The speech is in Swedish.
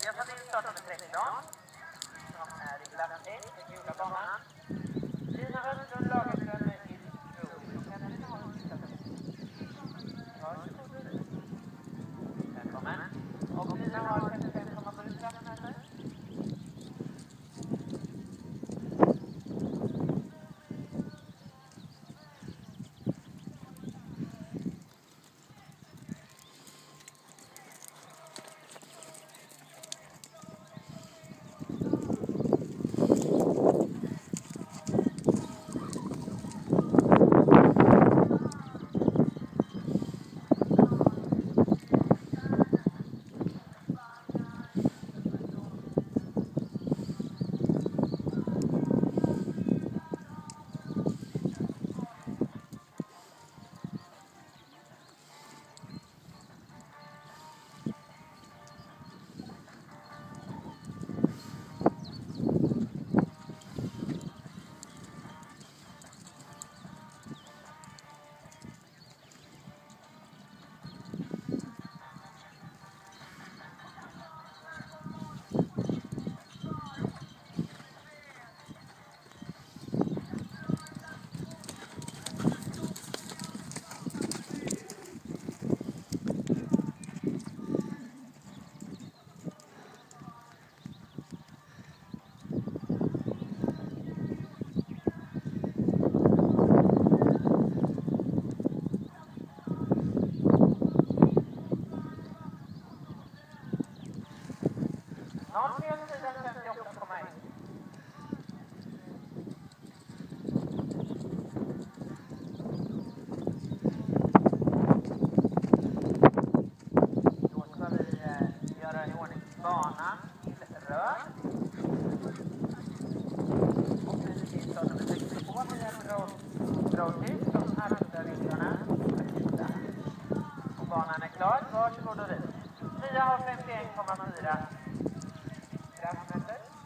Vi har tagit in startnummer 13 som är i klass 1, den gula banan. Lina Höstlund, Lagerström i Tro. Kan ni ha en sista? Varsågod. Välkommen. Och Lina har 55,7 straffmeter. Banan är klar, varsågod och rid. 9 har 51,4 straffmeter.